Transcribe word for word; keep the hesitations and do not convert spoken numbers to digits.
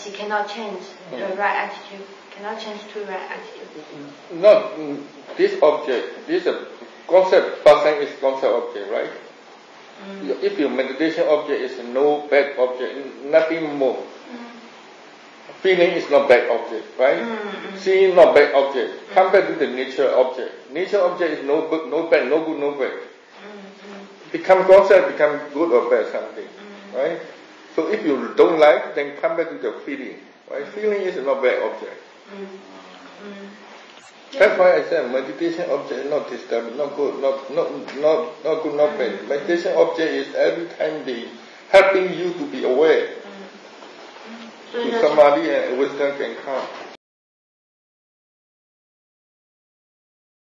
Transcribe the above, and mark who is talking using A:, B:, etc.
A: she cannot change the
B: Mm.
A: right attitude, cannot change to right attitude.
B: Not mm, this object, this uh, concept, person is concept object, right?
A: Mm.
B: If your meditation object is no bad object, nothing more.
A: Mm.
B: Feeling is not bad object, right?
A: Mm.
B: Seeing not bad object. Come back to the nature object. Nature object is no good, no bad, no good, no bad.
A: Mm.
B: Become concept, become good or bad something,
A: Mm.
B: right? So if you don't like, then come back to the feeling, right? Feeling is not bad object.
A: Mm. Mm.
B: That's why I said meditation object is not disturbing, not good, not not not not good, not bad.
A: Mm.
B: Meditation object is every time they helping you to be aware.
A: Mm.
B: To samadhi and wisdom can come.